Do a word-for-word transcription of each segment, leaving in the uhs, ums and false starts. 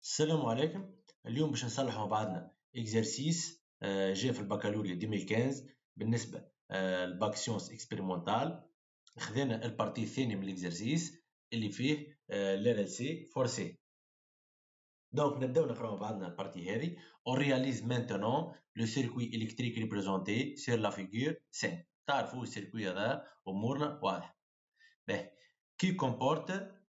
السلام عليكم. اليوم باش نصلحوا مع بعضنا اكزرسيس جاء في البكالوريا ألفين وخمسطاش بالنسبة للباك سيونس اكسبيريمونتال. خذينا البارتي الثاني من الاكزرسيس اللي فيه لار ال سي فورسي. دونك نبداو نقراو مع بعضنا البارتي هذه. On réalise maintenant le circuit électrique représenté sur la figure cinq. تعرفوا السيركوي هذا امورنا واضحة. باهي qui comporte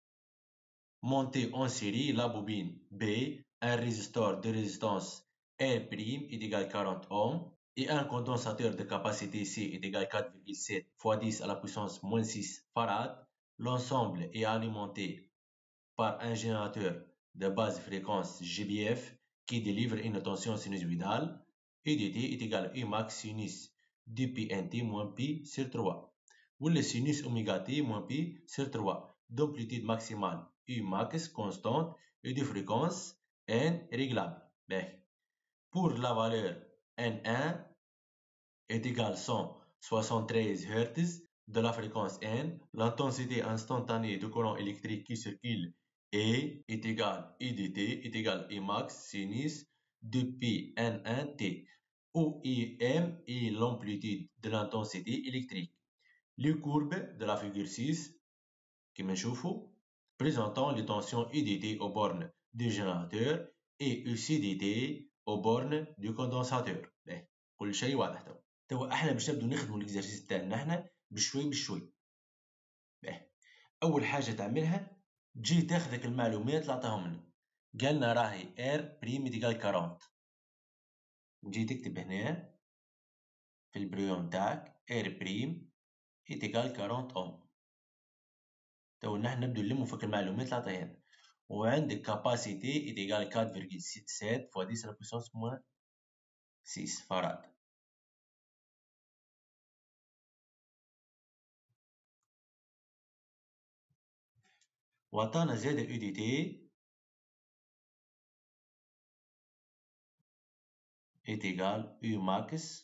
monter en série la bobine B, un résisteur de résistance R' est égal à quarante ohms et un condensateur de capacité C est égal à quatre virgule sept fois dix à la puissance moins six farad. L'ensemble est alimenté par un générateur de basse fréquence G B F qui délivre une tension sinusoïdale. E dt est égal à E max sinus de Pnt moins pi sur trois. Ou le sinus oméga t moins pi sur trois d'amplitude maximale U max constante et de fréquence N réglable. Ben, pour la valeur N un est égale à cent soixante-treize Hz de la fréquence N, l'intensité instantanée du courant électrique qui circule E est égale à E dt est égal à E max sinus de pi N un t, où M est l'amplitude de l'intensité électrique. Les courbes de la figure six qui me chauffent présentant les tensions E dt aux bornes du générateur et E C dt aux bornes du condensateur. باهي كل شيء واضح. توا توا احنا باش نبداو نخدموا الاكزرسيس تاعنا احنا بشوي بشوي. باهي اول حاجه تعملها تجي تاخذك المعلومات اللي عطاهم لنا. قالنا راهي R بريم إيكال أربعين. تجي تكتب هنا في البريون تاعك R بريم إيكال أربعين اوم. تو نحن نبدو نلمو فيك المعلومات اللي عطاهالنا. وعندك capacité est égal à quatre virgule sept fois dix à la puissance moins six farad. وعطانا زاد U dt est égal U max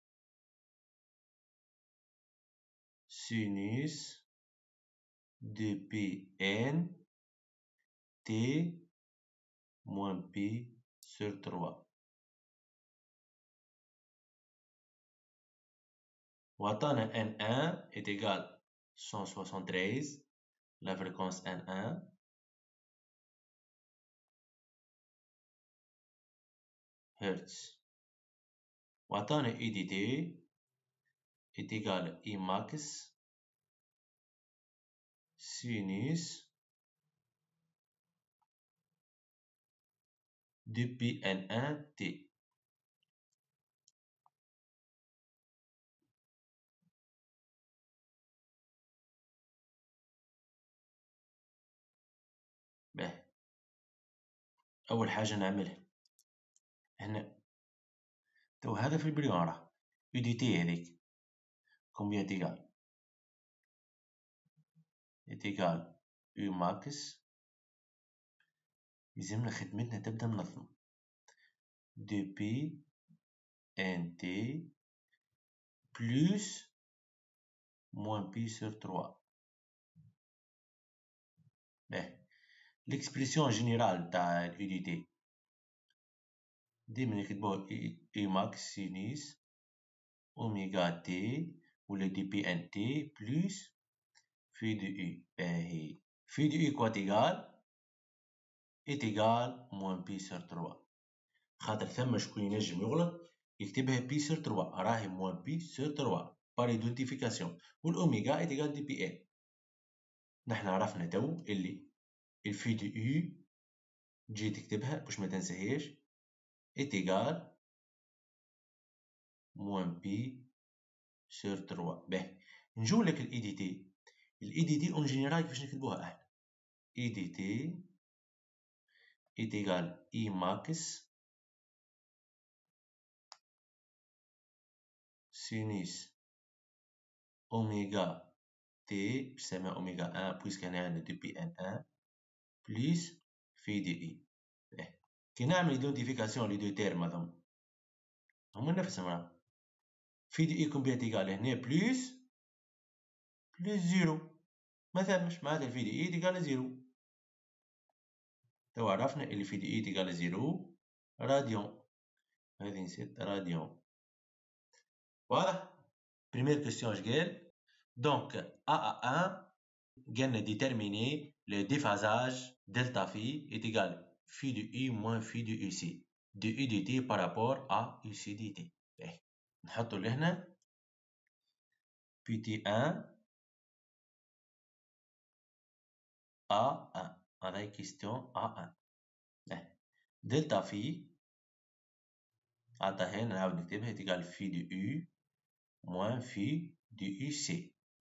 sinus de Pn t moins pi sur trois. وعطانا N un est égal à cent soixante-treize, la fréquence N un. Hertz. وعطانا E dt est égal à I max sinus de pi N un t. باهي أول حاجة نعملها هنا تو هذا في البريون راه U dt هذيك combien est égal est égal U max. لازمنا خدمتنا تبدا منظمة de pi N t plus moins pi sur trois. باهي l'expression générale تاع U dt ديما نكتبوها E max sinus oméga t ولا دي بي ان تي بلس في دو U. باهي في دو U كوات إيكال إت إيكال موان بي سور تروا. خاطر ثما شكون ينجم يغلط يكتبها بي سور تروا راهي موان بي سور تروا بار ايدونتيفيكاسيون. والأوميغا إت إيكال دي بي ان. نحنا عرفنا تو اللي الفي دو U تجي تكتبها باش ما تنساهاش إت إيكال موان بي سور تروا. باهي نجو لك الاي دي تي. الاي دي تي اون جينيرال كيفاش نكتبوها احنا؟ اي دي تي est égal I max sinus oméga t باش تسمى اوميغا واحد بويسك هنا عندنا دو بي ان واحد بلس في دي اي. كي نعمل ايدونتيفيكاسيون لي دو تيرم هاذوما هما نفسهم راه في دي اي كومبيان تيكال هنا بلس بلس زيرو ما ثمش معناتها الفي دي اي تيكال زيرو. تو عرفنا اللي في دي اي تيجال زيرو راديون، هذه نسيت راديون. واضح؟ بريمير كويستيون اش قال؟ دونك ا ا واحد قالنا ديتيرميني لو ديفازاج دلتا في est égal phi de u moins phi de uc de u dt par rapport à uc dt. نحطو لهنا بي تي واحد ا واحد هذا كيستيون ا واحد. دلتا في عطا هنا نعاود نكتبها تيقال في دو u moins في دو uc.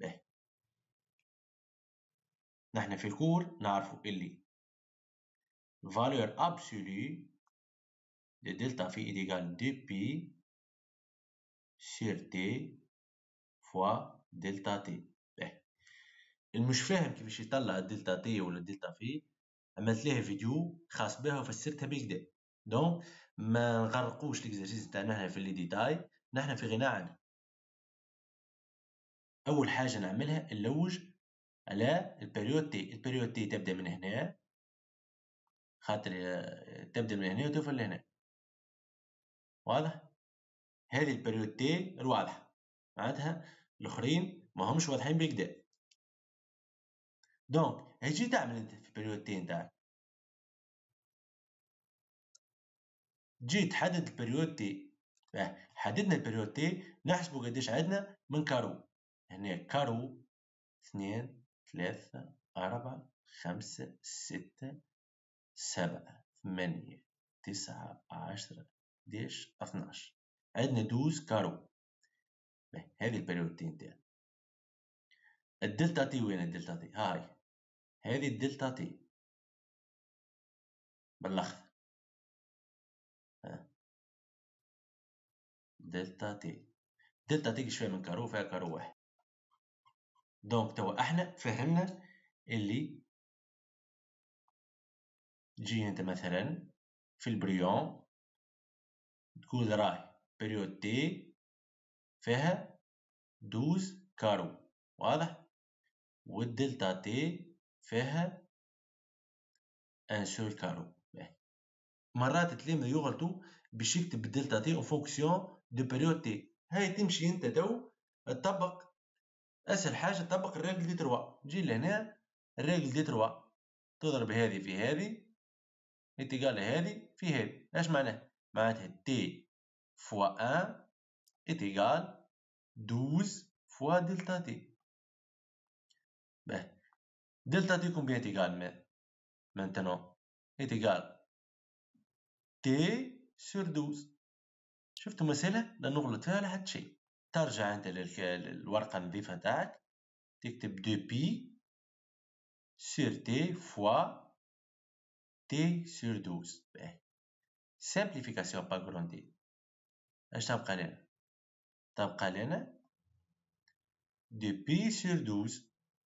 نحن في الكور نعرفو اللي valeur absolue de delta phi est égal deux pi sur t fois delta t. المش فاهم كيفاش يطلع الدلتا تي ولا الدلتا في، عملت لها فيديو خاص بها وفسرتها بكدا، دونك ما نغرقوش الاكزرسيس تاعنا هنا في لي ديتاي، نحن في غنى عنه. اول حاجه نعملها نلوج على البريود تي. البريود تي تبدا من هنا، خاطر تبدا من هنا وتوصل لهنا. واضح؟ هذه البريود تي الواضحه، معناتها الاخرين ما همش واضحين بكدا. دونك هاجي تعمل انت في البريود تي نتاعك، تجي تحدد البريود تي. حددنا البريود تي، نحسبوا قداش عندنا من كارو. هنا كارو اثنين ثلاثة أربعة خمسة ستة سبعة ثمانية تسعة عشرة حداش اثناش، عندنا دوز كارو. هذه البريود تي نتاعنا. الدلتا تي وين الدلتا تي؟ هاي هذه الدلتا تي بالاخضر، دلتا تي. دلتا تي شويه من كارو، فيها كارو واحد. دونك توا احنا فهمنا اللي تجي انت مثلا في البريون تقول راهي بريود تي فيها دوز كارو، واضح؟ والدلتا تي فيها ان سول كارو. مرات التلاميذ يغلطوا باش يكتب الدلتا تي اون فونكسيون دو بريود تي. هاي تمشي انت تو تطبق اسهل حاجه، تطبق الريغل دي تروا. تجي لهنا الريغل دي تروا تضرب هذه في هذه اتقال هذه في هذه. ايش معناه؟ معناتها تي فوا واحد اتقال دوز فوا دلتا تي. باه دلتا تي كومبيان اتقال maintenant اتقال تي سور دوز. شفتوا مسألة لا نغلط فيها ولا حتى شيء. ترجع انت للورقة النظيفة تاعك تكتب دو بي سور تي فوا تي سور دوز. سامبليفيكاسيون با غروندي. اش تبقى لنا؟ تبقى لنا دو بي سور دوز.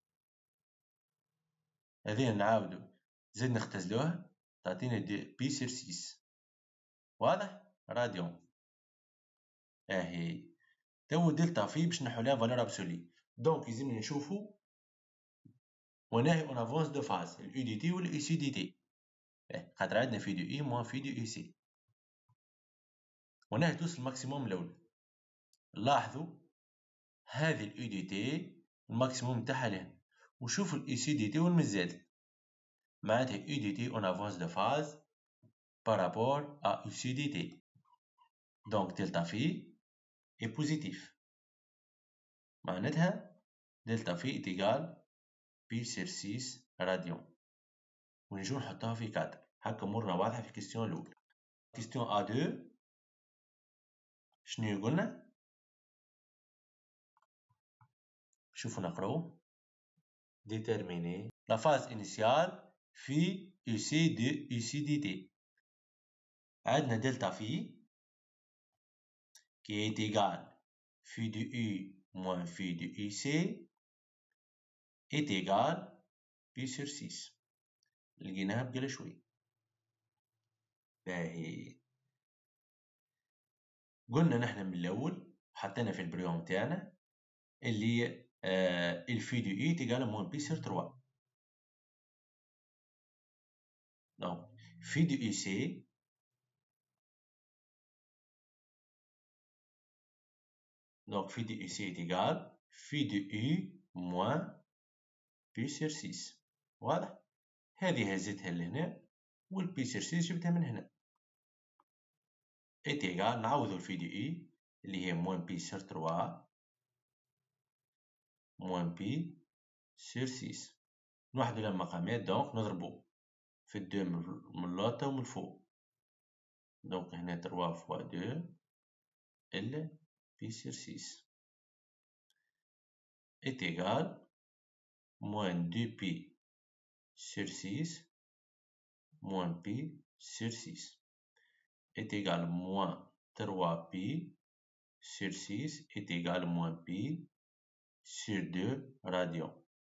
هذه نعاودو زيد نختزلوها تعطينا دو بي سور سيس. واضح؟ راديون. اهي تو دلتا في باش نحولها فالور ابسولي. دونك يلزمنا نشوفو وناهي اون افونس دو فاز اليو دي تي والاي سي دي تي، خاطر عندنا في دو اي موان في دو اي سي. وناهي توصل الماكسيموم الاول. لاحظوا هذه اليو دي تي الماكسيموم نتاعها لهنا، وشوفوا الاي سي دي تي وين مازالت، معناتها يو دي تي اون افونس دو فاز بارابور ا يو سي دي تي. دونك دلتا في اي بوزيتيف، معناتها دلتا في اتيغال بي سير سيس راديون. ونجو نحطوها في كادر هكا مرة واضحة في الكيستيون الأولى. كيستيون أ دو شنو يقولنا؟ شوفوا نقراو. déterminer la phase initiale في U C de U C D T. عندنا دلتا في qui est égal phi de U moins phi de U C est égal pi sur six. لقيناها بقى شوي. باهي قلنا نحن من الأول حطينا في البريون تاعنا اللي آه الفي دو اي تيغال موان بي سور تروا. دونك phi de U C donc phi de U C est égal phi de U moins بي sur six واضح؟ هذه هزتها لهنا والبي sur six جبتها من هنا est égal نعوضو الفي دي اي اللي هي موان بي sur trois موان بي sur six نوحدو للمقامات دونك نضربو في الدو من اللوطة ومن الفوق دونك هنا trois fois deux إلا بي sur six est égal moins deux pi sur six moins pi sur six est égal moins trois pi sur six est égal moins pi sur deux radians.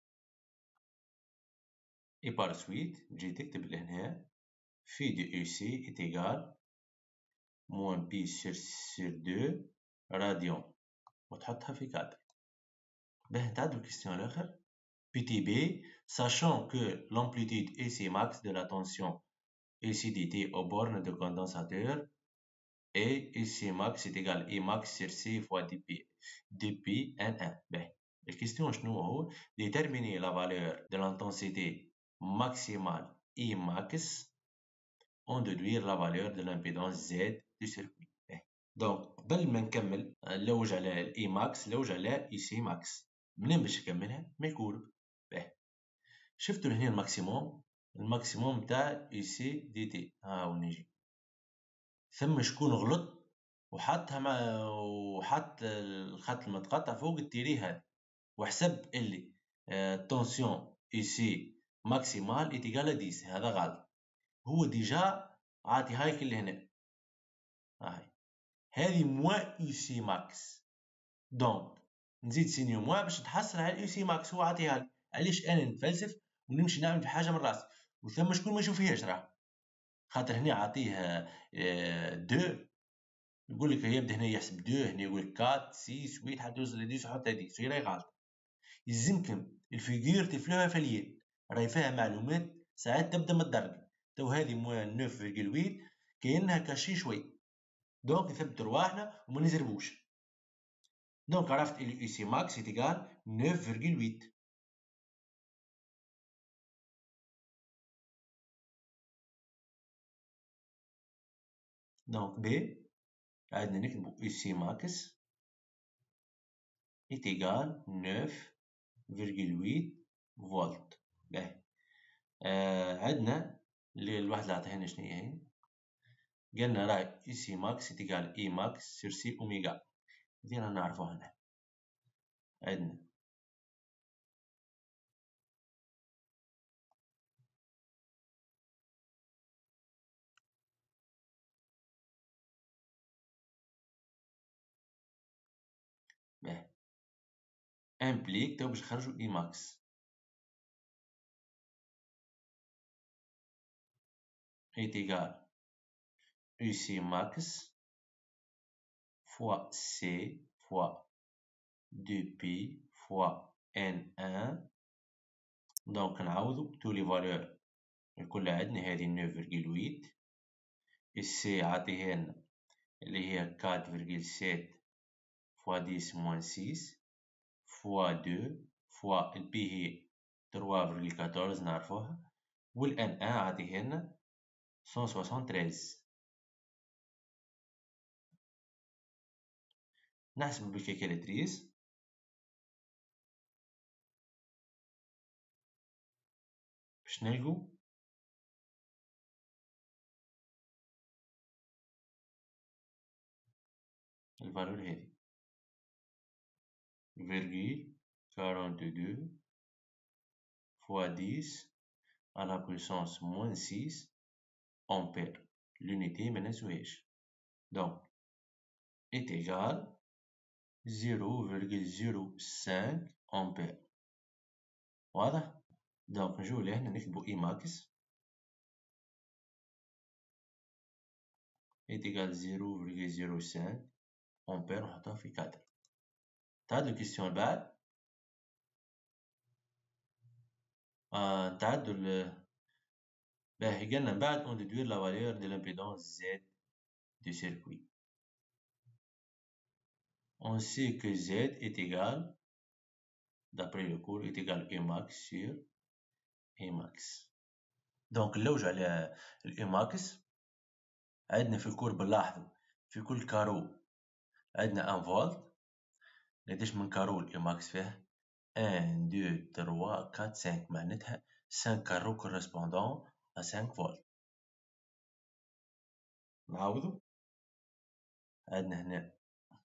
Et par suite, j'ai تكتب لهنا phi de U C est égal moins pi sur, sur deux radians وتحطها في كادر. باه نتعدو الكيستيون الآخر. Petit b, sachant que l'amplitude A C max de la tension A C D T aux bornes de condensateur est A C max est égal E max sur C fois dp dp N un. باه الكيستيون شنو هو؟ déterminer la valeur de l'intensité maximale E max en déduire la valeur de l'impédance Z du circuit. donc قبل ما نكمل نلوج على الاي ماكس نلوج على اي سي ماكس. منين باش نكملها؟ من الكورب. باه شفتوا هنا الماكسيموم الماكسيموم تاع اي سي دي تي ها هو نجي ثم شكون غلط وحطها مع وحط الخط المتقطع فوق التيري هذا وحسب اللي التونسيون اي سي ماكسيمال ايتيغال عشرة. هذا غلط. هو ديجا عاطي هايك اللي هنا هاي هذه موا اي سي ماكس دونك نزيد سينيو موا باش نتحصل على الاي سي ماكس. هو عاطيها لي. علاش انا نتفلسف ونمشي نعمل في حاجه من راسي وثم شكون ما يشوفيهاش راه خاطر هنا عاطيه دو يقول لك يبدا هنا يحسب دو هنا يقول لك أربعة ستة ثمانية حتى يوصل ل عشرة يحط هذيك راهي غلط. يلزمكم الفيغور تفلوها فاليين راهي فيها معلومات ساعات تبدا من الدرجه. تو هذه موان تسعة فاصلة ثمانية كأنها كاشي شوي دونك نثبت رواحنا وما نزربوش. دونك عرفت اللي اي سي ماكس يتقال تسعة فاصلة ثمانية. دونك ب عندنا نكتبو اي سي ماكس يتقال تسعة فاصلة ثمانية فولت. باهي آه عندنا اللي الواحد اللي عطيهالنا شنو هي قالنا راه اي سي ماكس يتقال اي ماكس سير سي اوميغا. هذه رانا نعرفوها هنا. عندنا باهي امبليك تو باش نخرجو اي ماكس est égal U C max fois C fois deux pi fois N un. donc نعوضو tous les valeurs الكل عندنا هذه neuf virgule huit C عاطيهالنا اللي هي quatre virgule sept fois dix moins six fois deux fois ال P هي trois virgule quatorze نعرفوها وال N un عاطيهالنا cent soixante-treize. نحسب بالكالكولاتريس باش نلقو الفالور هذي virgule quarante-deux fois dix à la puissance moins six ampères. L'unité ما ننسوهاش. donc est égal zéro virgule zéro cinq ampères. واضح؟ donc نجيو لهنا نكتبو اي ماكس est égal zéro virgule zéro cinq ampères ونحطوها في كادر. تعدو الكيستيون البعد. آه تعدو باهي قالنا من بعد on déduire la valeur de l'impédance Z du circuit. On sait que Z est égal, d'après le cours, est égal à Emax sur Emax. donc نلوجو على الإيماكس. عندنا في الكور بنلاحظوا في كل كارو عندنا ان فولت. قداش من كارو الإيماكس فيه؟ واحد اثنين ثلاثة أربعة خمسة، معناتها خمسة كارو كورسبوندون à خمسة فولت. نعاودو، عندنا هنا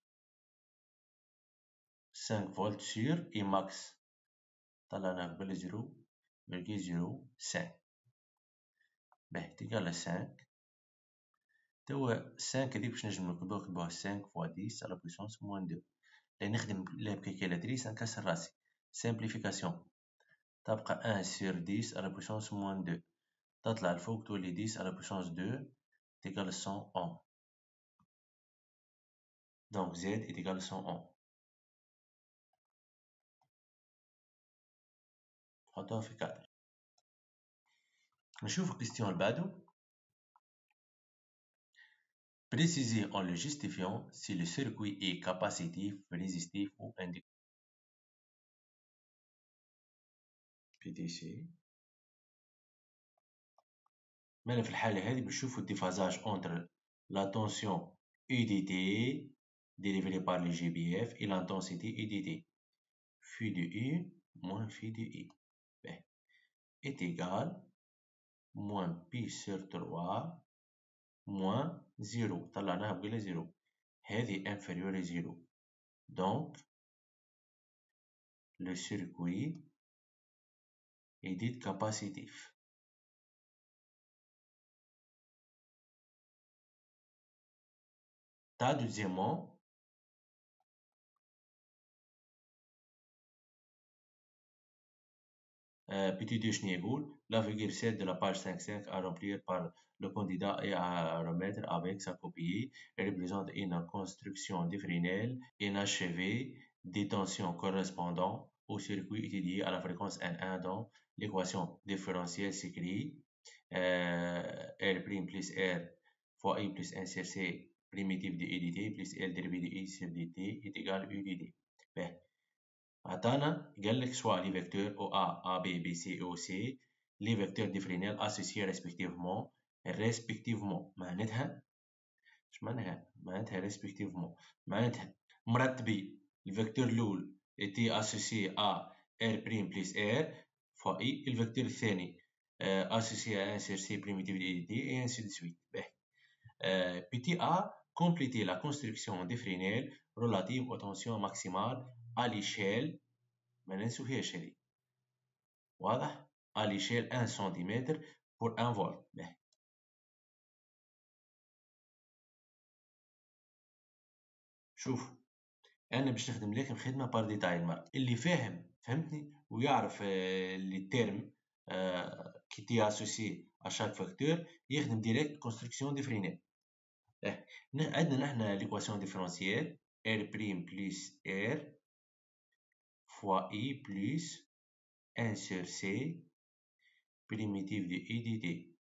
خمسة فولت سور إيماكس، طلعنا قبل زيرو فيرغيل زيرو خمسة. باهي تيقال خمسة. توا خمسة هاذيك باش نجم نكتبوها نكتبوها خمسة فوا عشرة على بويسونس موان اثنين. لا نخدم لا بكالكيلاتريس نكسر راسي. سامبليفيكاسيون تبقى واحد سور عشرة على بويسونس موان اثنين، تطلع الفوق تولي عشرة على بويسونس اثنين تيقال مية أوم. دونك Z est égal à مية أوم. نحطوها في كادر. نشوف الكيستيون اللي بعدو. Préciser en le justifiant si le circuit est capacitif, résistif ou inductif. P D C. مانا في الحالة هذه بنشوفو الديفازاج entre la tension U D T dérivée par le G B F et l'intensité U D T. Phi de U moins phi de I est égal moins pi sur trois moins zéro. طلعناها بقيلة زيرو. هذه inférieur à zéro. Donc le circuit est dit capacitif. Ta deuxièmement, euh, petit deux يقول la virgule sept de la page cinq cinq à remplir par le candidat et à remettre avec sa copie représente une construction diffrénelle inachevée des tensions correspondant au circuit étudié à la fréquence N un dans l'équation différentielle s'écrit euh, R' plus R fois I plus un sur C primitif de U dt plus L dérivé de I sur dt est égal à U dt. عطانا قال لك soit les vecteurs O A, A B, B C et O C les vecteurs diffrénels associés respectivement respectivement معناتها اش معناها؟ معناتها respectivement معناتها مرتبين. الفيكتور الأول était associé à R' plus R fois I. الفيكتور الثاني associé à un sur C primitif de I dt et ainsi de suite. Petit a compléter la construction diffrénelle relative aux tensions maximales à l'échelle ما ننسوهاش هذه واضح à l'échelle un centimètre pour un volt. شوف انا باش نخدم لكم خدمه بار ديتاي المرة اللي فاهم فهمتني ويعرف لي تيرم كي تي اسوسي ا شاك فاكتور يخدم ديريكت كونستركسيون ديفرينيل. عندنا نحنا ليكواسيون ديفرونسييل R' plus R fois I plus un sur C primitif de I dt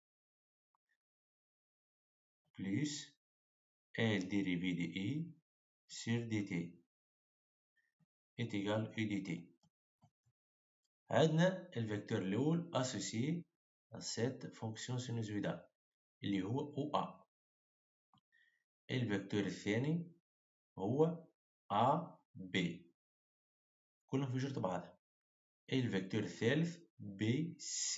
plus L dérivé de I sur dt est égal à U dt. عندنا الفيكتور الأول associé à cette fonction sinusoïdale اللي هو O A. الفيكتور الثاني هو A B كلهم في جرة بعضها. الفيكتور الثالث B C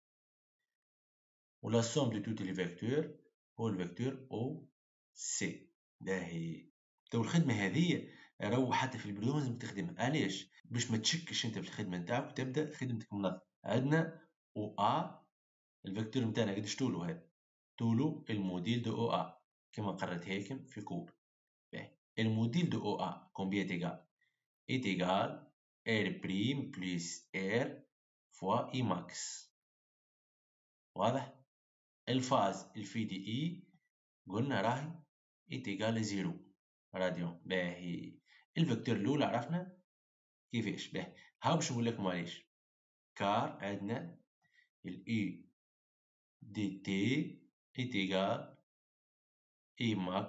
ولا somme de tous les vecteurs هو الفيكتور O C. باهي تو الخدمة هذه راهو حتى في البريود لازم تخدمها. علاش؟ باش ما تشكش انت في الخدمة نتاعك وتبدا خدمتك منظمة. عندنا او ا الفيكتور نتاعنا قداش طولو هذا؟ طولو الموديل دو او ا كما قررتها لكم في كور. باهي الموديل دو او ا كومبيان تيغال؟ ايت ايغال ار بريم بلس ار فوا اي ماكس. واضح؟ الفاز الفي دي اي قلنا راهي ايت ايغال زيرو راديون. باهي الفيكتور الاولى عرفنا كيفاش. باهي ها باش نقول لكم علاش. كار عندنا الاي dt est égal I max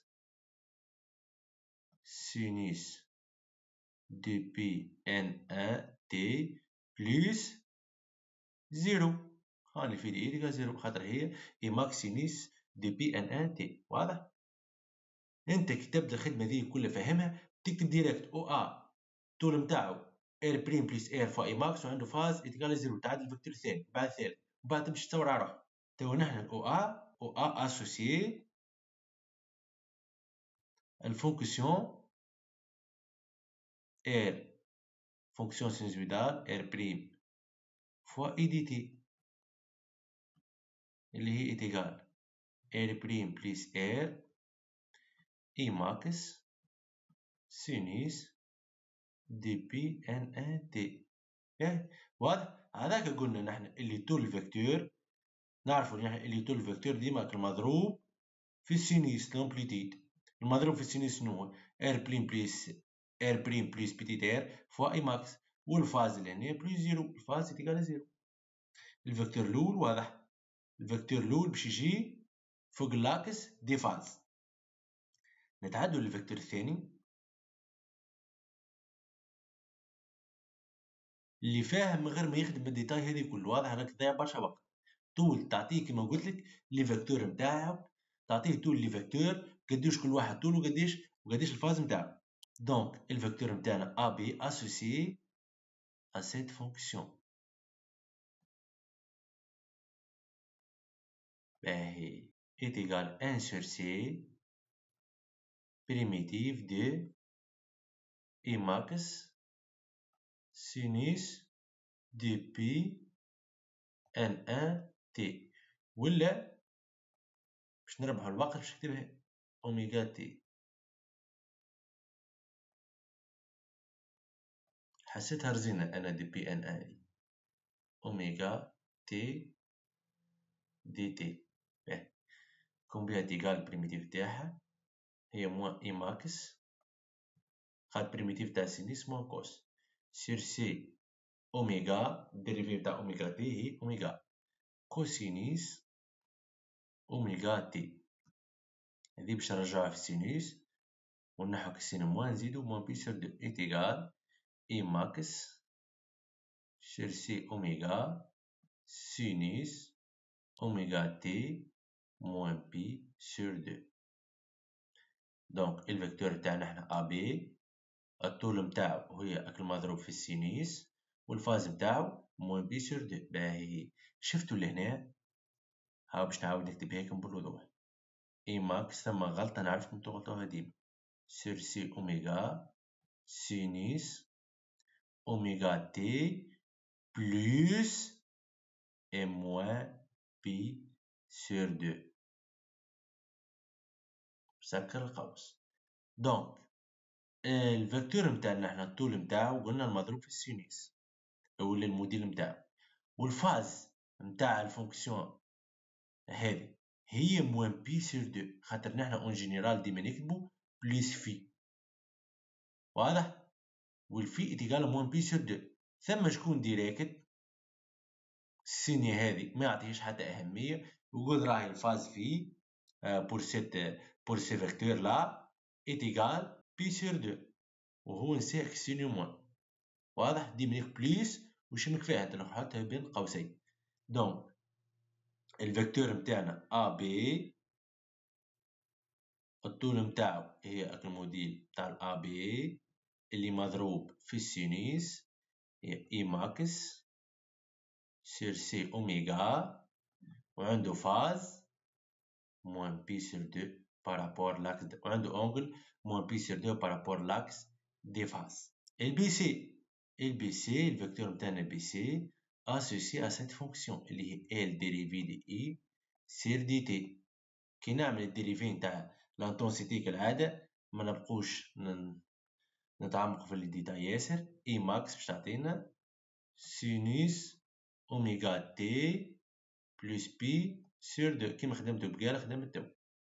sinus de P N un T plus زيرو. هاني في دي تلقى زيرو خاطر هي اي ماكس سينيس دي بي ان ان تي. واضح؟ انت كي تبدا الخدمه ذي كلها فاهمها تكتب ديريكت او ا طول نتاعو ار بريم بلس ار فا اي ماكس وعنده فاز اتقال زيرو تعدل الفكتور الثاني بعد الثالث وبعد تمشي تصور على روحك. تو نحن الاو ا او ا اسوسيي الفونكسيون ار فونكسيون سينوزويدال ار بريم فوا اي دي تي اللي هي اتقال ار بريم بلس ار اي ماكس سينيس دي بي ان ان تي. واضح؟ هذاك قلنا نحن اللي طول الفيكتور نعرفوا نحن اللي طول الفيكتور ديما المضروب في السينيس لامبليتيد. المضروب في السينيس شنو هو؟ ار بريم بلس ار بريم بلس بيتيت ار فوا اي ماكس والفاز اللي هنا بلس زيرو. الفاز تيكال زيرو. الفيكتور الاول واضح. الفيكتور الاول باش يجي فوق اللاكس دي فاز. نتعدوا للفيكتور الثاني اللي فاهم من غير ما يخدم بالديتاي هذه كل. واضح انك تضيع برشا وقت. طول تعطيه كما قلت لك لي فيكتور نتاعو تعطيه طول لي فيكتور قديش كل واحد طول وقديش وقديش الفاز نتاعو. دونك الفيكتور نتاعنا ا بي اسوسيي ا سيت فونكسيون. باهي est égal un sur c primitive de I max sinus de P ان ان تي. ولا باش نربحوا الوقت باش نكتبها اوميغا تي. حسيتها رزينة انا دي بي ان ان اوميغا تي دي تي. كون بها تيغال البريميتيف تاعها هي موان اي ماكس خاطر البريميتيف تاع سينيس موان كوس سير سي اوميغا الديريفيف تاع اوميغا تي هي اوميغا كوسينيس اوميغا تي. هذي باش نرجعوها في السينيس ونحو كسين موان نزيدو موان بي سور دو اي تيغال اي ماكس سير سي اوميغا سينيس اوميغا تي موان بي سور دو. دونك الفيكتور تاعنا حنا ا بي الطول نتاعو هي المضروب في السينيس والفاز نتاعو موان بي سور دو. باهي شفتو لهنا ها باش نعاود نكتب هيك بالوضوح. اي ماكس ثم غلطة نعرفكم تغلطوها ديما سور سي اوميغا سينيس اوميغا تي بلس اي موان بي سور دو. سكر القوس. دونك الفيكتور نتاعنا احنا الطول نتاعو قلنا المضروب في السينيس ولا الموديل نتاعو والفاز نتاع الفونكسيون هذه هي موان بي سور دو خاطر نحنا اون جينيرال ديما نكتبو بليس في. واضح؟ والفي اتيغال موان بي سور دو. ثم شكون ديريكت السيني هذه ما يعطيهش حتى اهميه ويقول راهي الفاز في بور سيت بور سي فيكتور لا اتيغال بي سور دو وهو نسيك سيني موان. واضح؟ ديما نكتب بليس وشمك فيها انت نحطها بين قوسين. دونك الفيكتور نتاعنا ا بي الطول نتاعو هي الموديل تاع الأ بي اللي مضروب في السينيس هي إي ماكس سير سي أوميغا وعنده فاز موان بي سير دو بارابور لاكس وعنده أونغل موان بي سير دو بارابور لاكس دي فاز. البي سي البي سي الفيكتور نتاعنا بي سي اسوسي ا سيت فونكسيون اللي هي ال ديريفي دي إي سير دي تي. كي نعمل الديريفي نتاع لانتونسيتي كالعادة ما نبقوش نتعمقوا في الديتاي ياسر. اي ماكس باش تعطينا سينوس اوميغا تي بلس بي سور دو كيما خدمتو بقال خدمت تو.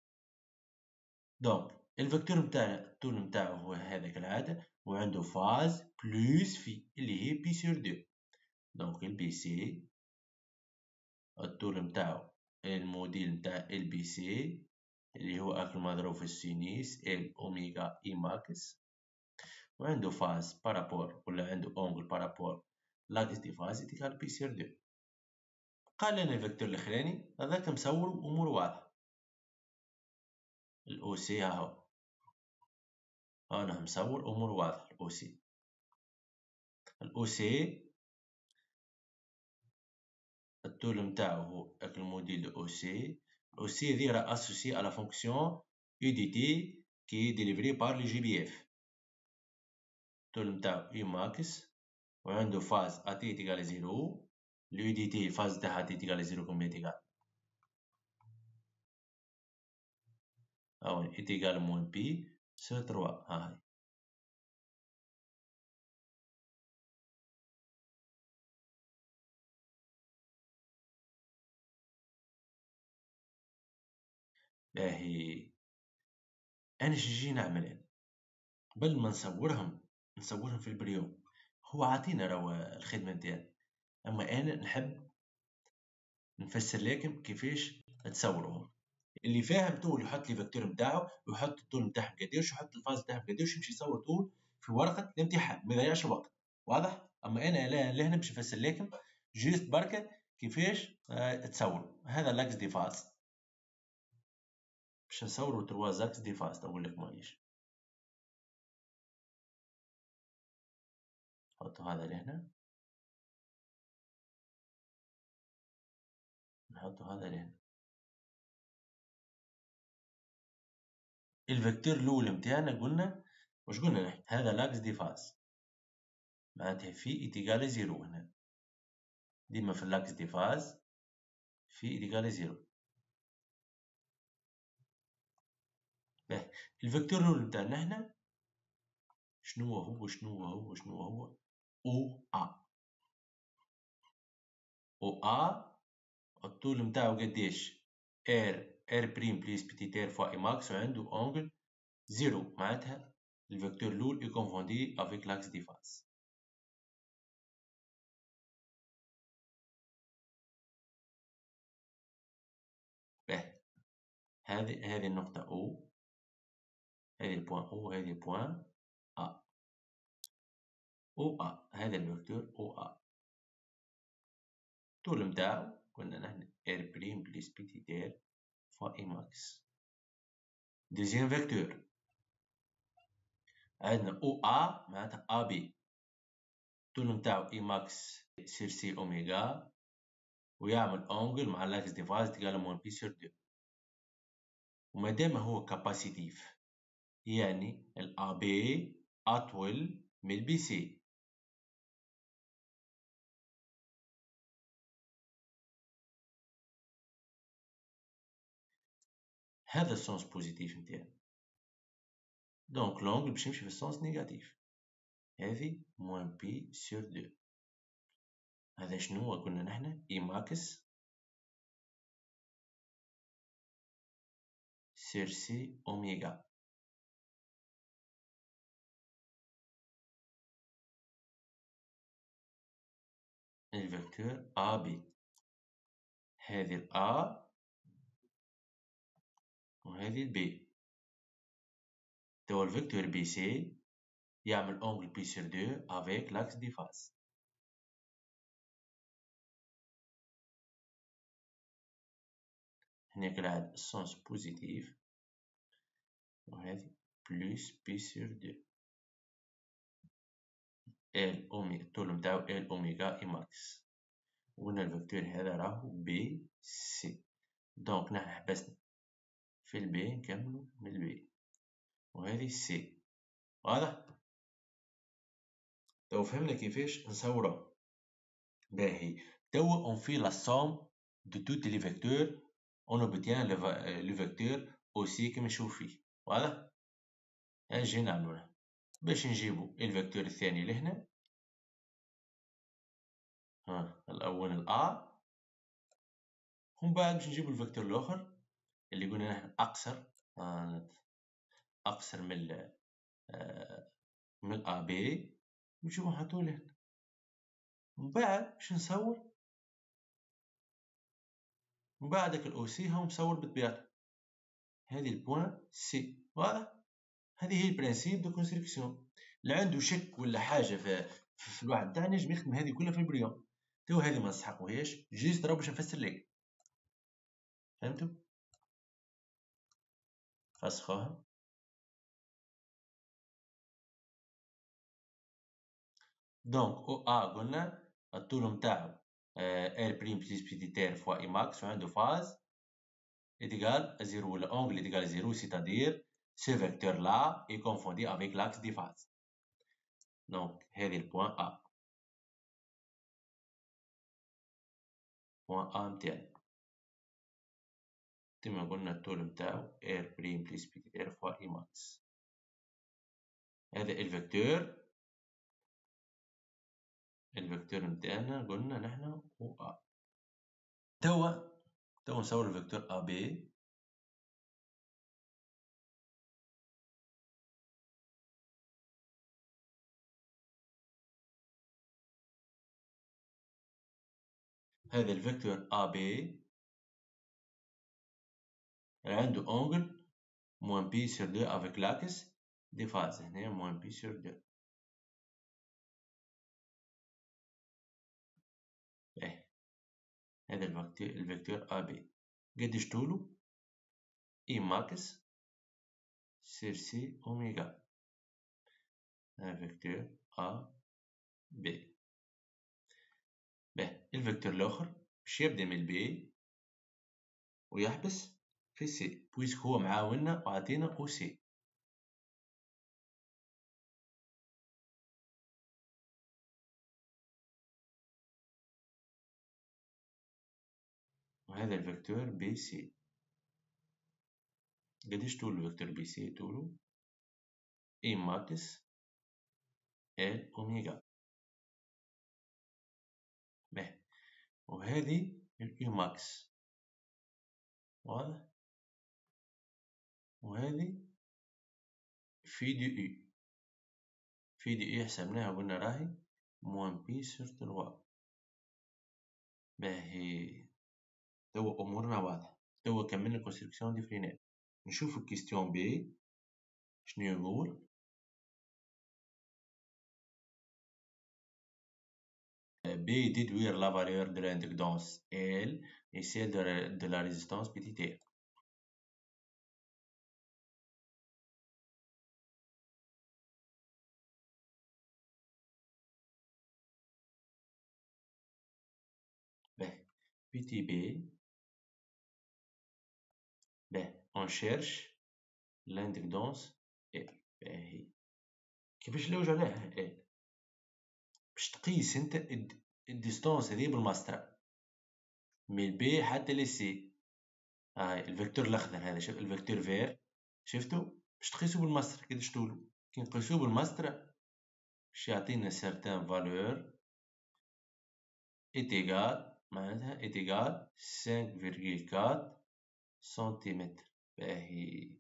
دونك الفيكتور نتاعنا الطول نتاعو هو هذا كالعادة وعنده فاز بلس في اللي هي بي سور دو. دونك البي سي الطول متاعو الموديل متاع ال بي سي اللي هو أكل مضروب في السينيس ال أوميغا إي ماكس، وعنده فاز بارابور ولا عنده أونغل بارابور لاكس دي فاز إتيكال بي سير دو. قال لنا الفيكتور الأخراني هذاك مصور أمور واضحة، الأو سي هاهو أنا مصور أمور واضحة. الأو سي الأو سي الطول متاعو هو هاك الموديل دو أو سي. الأو سي هذي راه أسوسي على فونكسيون يو دي تي كي ديليفري بار لي جي بي إف. الطول متاعو إي ماكس وعنده فاز أ تي تيكال زيرو، اليو دي تي فاز تاعها تي تيكال زيرو كومبيان تيكال أو إي تيكال موان بي سور تروا. ها هاي باهي. أنا شنجي نعمل أنا بل ما نصورهم نصورهم في البريو، هو عاطينا راه الخدمة نتاعنا، أما أنا نحب نفسر لكم كيفاش تصوروهم. اللي فاهم طول يحط لي فيكتور نتاعو ويحط الطول نتاعهم قداش ويحط الفاز نتاعهم قداش يمشي يصور طول في ورقة الامتحان ما يضيعش الوقت. واضح؟ أما أنا لا لهنا باش نفسر لكم جيست بركة كيفاش آه تصوروا. هذا لاكس دي فاز باش نصوروا تروا زاكس دي فاز نقول لك مانيش. نحطوا هذا لهنا، نحطوا هذا لهنا. الفيكتور الأول نتاعنا قلنا واش قلنا نحن هذا لاكس دي فاز معناتها في إيتيغالي زيرو. هنا ديما في اللاكس دي فاز في إيتيغالي زيرو. باهي الفيكتور الأول نتاعنا هنا شنو هو شنو هو شنو هو او ا. او ا الطول نتاعو قداش ار ار بريم بليس بتيت ار فوا اي ماكس وعنده اونغل زيرو، معناتها الفيكتور الأول يكونفوندي افيك لاكس دي فاز. باهي هذه هذه النقطة او، هذه البوان او، هذه البوان ا. او ا هذا الفيكتور او ا الطول نتاعو قلنا نحن ار بريم بليس بتيت ار فوا اي ماكس. دوزيام فيكتور عندنا او ا معناتها ا بي الطول نتاعو اي ماكس سير سي اوميغا ويعمل اونغل مع لاكس دي فاز تقال موان بي سور دو. ومادام هو كاباسيتيف يعني الأ بي أطول من البي سي. هذا السونس بوزيتيف نتاعو، دونك لونغل باش يمشي في السونس نيجاتيف. هذه موان بي سور دو. هذا شنو قلنا نحنا اي ماكس سير سي اوميغا. الفيكتور ا بي هذه الأ وهذه البي. توا الفيكتور بي سي يعمل اونغل بي سور دو افيك لاكس دي فاز. هناك العاد السونس بوزيتيف وهذه بلوس بي سور دو ال أوميغا الطول نتاعو ال أوميغا إي ماكس. وقلنا الفيكتور هذا راهو بي سي، دونك نحن حبسنا في البي نكملو من البي وهذه سي. واضح؟ تو فهمنا كيفاش نصورو. باهي توا اون في لا سوم دو توت لي فيكتور اون اوبتيان لو فيكتور او سي كيما نشوف فيه. واضح؟ اجي نعملوها باش نجيبو الفيكتور الثاني لهنا. ها الأول الأ ومن بعد باش نجيبو الفيكتور الآخر اللي قلنا نحن أقصر أقصر من من أ بي نجيبو نحطوه لهنا. من بعد باش نصور من بعدك الأو سي هو مصور بطبيعته، هذه البوان سي. واضح؟ هذه هي البرانسيب دو كونستركسيون. اللي عنده شك ولا حاجة في, في الواحد نتاعنا ينجم يخدم هذه كلها في البريون. تو هذه ما نسحقوهاش، جيست راه باش نفسر لك. فهمتوا؟ فسخوها. دونك او ا قلنا الطول نتاعو ال بريم بليس بيتي تير فوا اي ماكس وعنده فاز égal à zéro, l'angle est égal à zéro, c'est-à-dire ce vecteur-là est confondu avec l'axe des phases. Donc, c'est le point A. Point A متاعي. كما قلنا الطول متاعو R prime plus P R fois I max. هذا الفيكتور. الفيكتور متاعنا قلنا نحنا هو A. توا توا نصور الفيكتور A B. هذا الفيكتور A B عنده angle moins P sur deux avec l'axe des phases. هنا moins P sur deux. إيه. هذا الفيكتور الفيكتور A B قديش طوله؟ I max sur C oméga. Un vecteur A B. باهي الفيكتور الآخر باش يبدا من البي ويحبس في سي بويسك هو معاولنا وعطينا او سي. وهذا الفيكتور بي سي قديش طول الفيكتور بي سي؟ طوله اي ماكس ال اوميغا. باهي وهذه الاي ماكس. واضح؟ وهذه في دي اي. في دي اي حسبناها قلنا راهي موان بي سور تروا. باهي توا امورنا واضحة. توا كملنا كونستركسيون دي فرينات. نشوف الكيستيون بي شنو يقول. B déduire la valeur de l'indulgence L et celle de la, de la résistance petit r. Ben, petit b, ben, on cherche l'indulgence L. Ben, كيفاش نلوج عليها L؟ باش تقيس انت الديستانس هذه بالمسطرة من البي حتى للسي. هاي الفيكتور الاخضر هذا، شوف الفيكتور فير شفتو باش تقيسو بالمسطرة قداش طولو. كي نقيسوه بالمسطرة باش يعطينا سيرتان فالور est égal معناتها est égal cinq virgule quatre سنتيمتر. باهي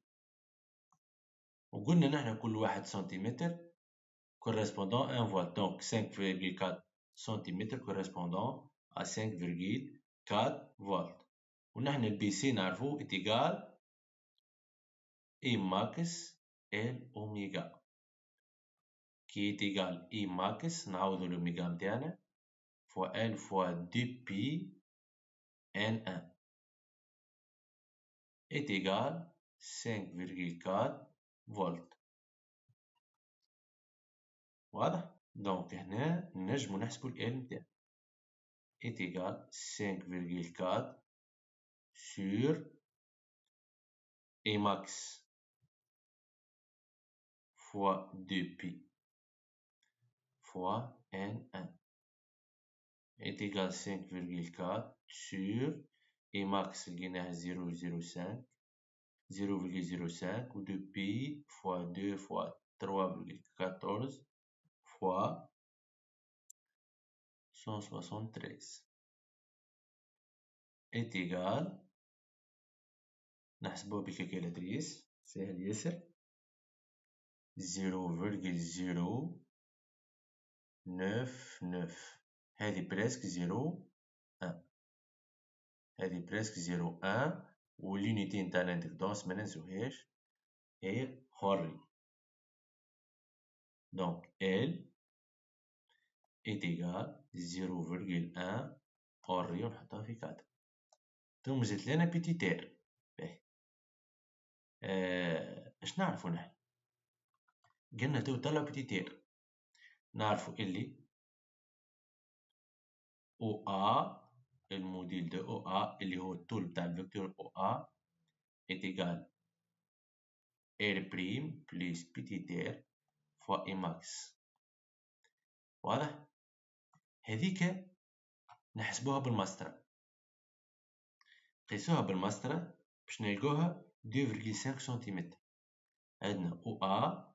وقلنا نحنا كل واحد سنتيمتر correspondant à un volt. Donc cinq virgule quatre سنتيمتر correspondant à cinq virgule quatre volt. ونحن البي سي نعرفوه est égal I max L اوميغا. كي est égal I max نعوضو الأوميغا متاعنا fois L fois deux pi N un est égal cinq virgule quatre فولت. واضح؟ دونك هنا نجمو نحسبو ال متاعنا est égal cinq virgule quatre sur I max fois deux pi fois N un est égal cinq virgule quatre sur I max لقيناها zéro virgule zéro cinq zéro virgule zéro cinq و deux pi fois deux fois trois virgule quatorze fois cent soixante-treize est égal نحسبوها بالكالكولاتريس سهل ياسر zéro virgule zéro neuf neuf. هذه بريسك زيرو ان. هذه بريسك زيرو ان، واليونيتي نتاع الاندكتونس مننسوهاش هي هوري. دونك ال est égal زيرو فاصلة واحد هوري ونحطها في كادر. ثم جات لنا بيتي تير. باهي آه، اش نعرفو نحن؟ قلنا تو طلعو بيتي تير، نعرفو اللي او ا الموديل دو او ا اللي هو الطول بتاع الفيكتور او ا est égal r prime plus بيتي تير فوا اي ماكس. واضح؟ هذيك نحسبوها بالمسطرة، قيسوها بالمسطرة باش نلقوها اثنين فاصلة خمسة سنتيمتر. عندنا او ا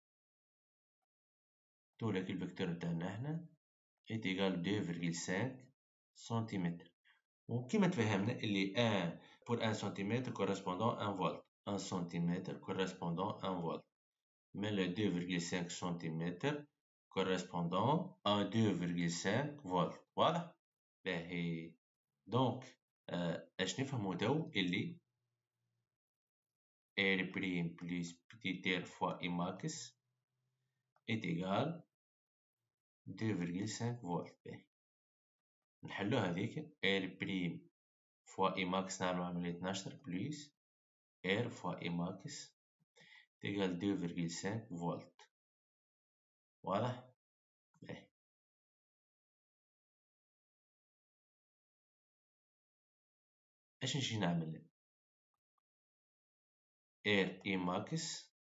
طولك الفيكتور نتاعنا هنا est égal اثنين فاصلة خمسة سنتيمتر. وكيما تفهمنا اللي un pour un centimètre correspondant un volt، un centimètre correspondant un volt، mais le deux virgule cinq centimètres correspondant à deux virgule cinq volt. واضح؟ باهي دونك آه، اش نفهمو تو اللي r prime plus petit r fois I max est égal deux virgule cinq volt. باهي نحلو هذيك r prime fois I max نعملو عملية نشر بليس r fois I max est égal deux virgule cinq volt. واضح؟ باهي اش نجي نعمل؟ r I max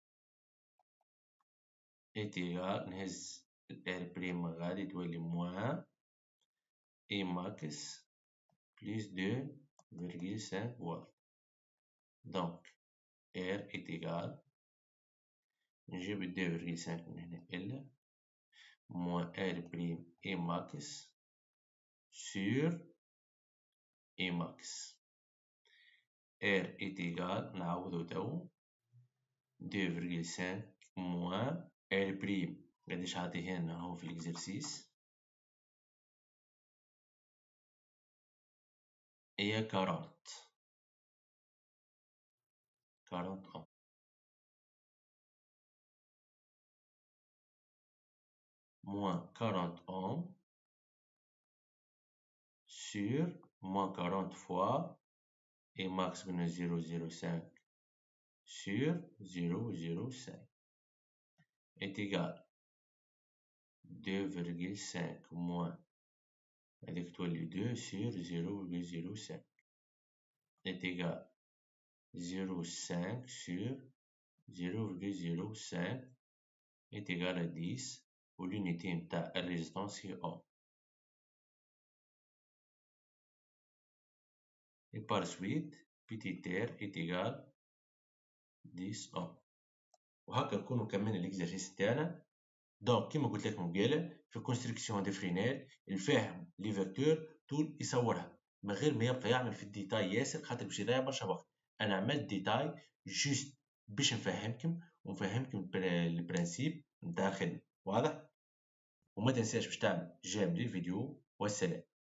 est égal نهز r prime غادي تولي موان I max plus deux virgule cinq volt. Donc R est égal نجيب deux virgule cinq من هنا إلا moins R prime I max sur I max. R est égal نعوضو تو deux virgule cinq moins R prime قداش عطيه لنا هو في الإكزرسيس هي quarante quarante ohm. moins quarante ohm sur moins quarante fois et max قلنا zéro virgule zéro cinq sur zéro virgule zéro cinq est égal deux virgule cinq moins هذيك تولي deux sur zéro virgule zéro cinq est égal zéro virgule cinq sur zéro virgule zéro cinq est égal à dix و l'unité نتاع الريزيستانس هي ohm. et par suite petit r est égal dix ohm. وهكا نكونو كملنا الإكزرسيس تاعنا. دونك كيما قلت لكم قبيله في كونستركسيون دي فرينيل الفاهم لي فيكتور طول يصورها من غير ما يبقى يعمل في الديتاي ياسر خاطر باش يضيع برشا وقت. انا عملت ديتاي جوست باش نفهمكم ونفهمكم البرانسيب نتاع الخدمه. واضح؟ وما تنساش باش تعمل جيم للفيديو. والسلام.